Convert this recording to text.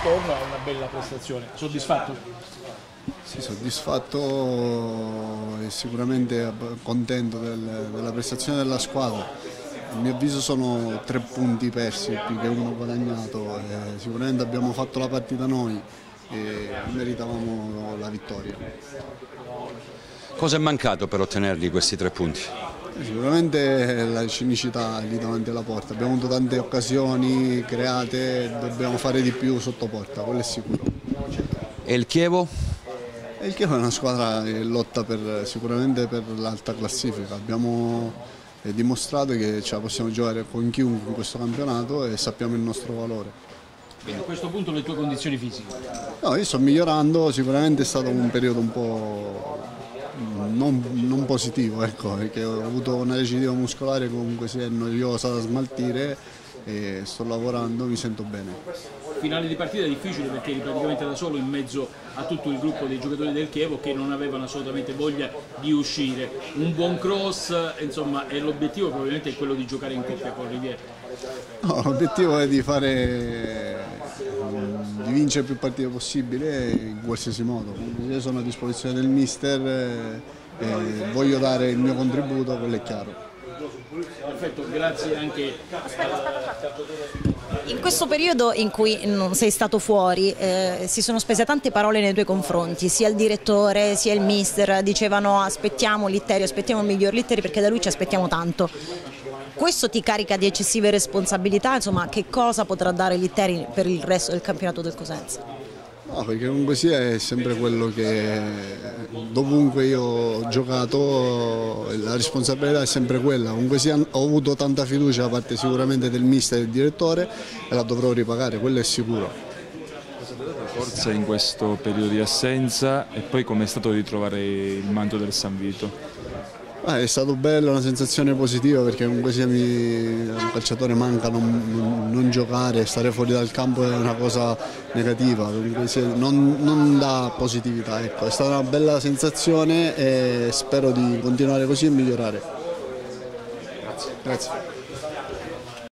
intorno a una bella prestazione. Soddisfatto? Sì, soddisfatto e sicuramente contento della prestazione della squadra. A mio avviso sono 3 punti persi più che uno guadagnato. Sicuramente abbiamo fatto la partita noi e meritavamo la vittoria. Cosa è mancato per ottenerli questi 3 punti? Sicuramente la cinicità lì davanti alla porta. Abbiamo avuto tante occasioni create, dobbiamo fare di più sotto porta, quello è sicuro. E il Chievo? E il Chievo è una squadra che lotta sicuramente per l'alta classifica. Abbiamo dimostrato che ce la possiamo giocare con chiunque in questo campionato e sappiamo il nostro valore. Quindi a questo punto le tue condizioni fisiche? No, io sto migliorando, sicuramente è stato un periodo un po' non positivo, ecco, perché ho avuto una recidiva muscolare che comunque sia noiosa da smaltire e sto lavorando, mi sento bene. Finale di partita è difficile perché eri praticamente da solo in mezzo a tutto il gruppo dei giocatori del Chievo che non avevano assolutamente voglia di uscire. Un buon cross, insomma, e l'obiettivo probabilmente è quello di giocare in coppia con Riviere. No, l'obiettivo è di vincere più partite possibile in qualsiasi modo. Io sono a disposizione del mister e voglio dare il mio contributo, quello è chiaro. Perfetto, grazie anche. In questo periodo in cui non sei stato fuori si sono spese tante parole nei tuoi confronti, sia il direttore sia il mister dicevano aspettiamo Litteri, aspettiamo il miglior Litteri perché da lui ci aspettiamo tanto. Questo ti carica di eccessive responsabilità, insomma che cosa potrà dare Litteri per il resto del campionato del Cosenza? No, perché comunque sia è sempre quello che dovunque io ho giocato la responsabilità è sempre quella, comunque sia ho avuto tanta fiducia da parte sicuramente del mister e del direttore e la dovrò ripagare, quello è sicuro. Forza in questo periodo di assenza e poi com'è stato ritrovare il manto del San Vito? È stato bello, una sensazione positiva perché comunque sia un calciatore manca non giocare, stare fuori dal campo è una cosa negativa, comunque sia, non dà positività, ecco. È stata una bella sensazione e spero di continuare così e migliorare. Grazie.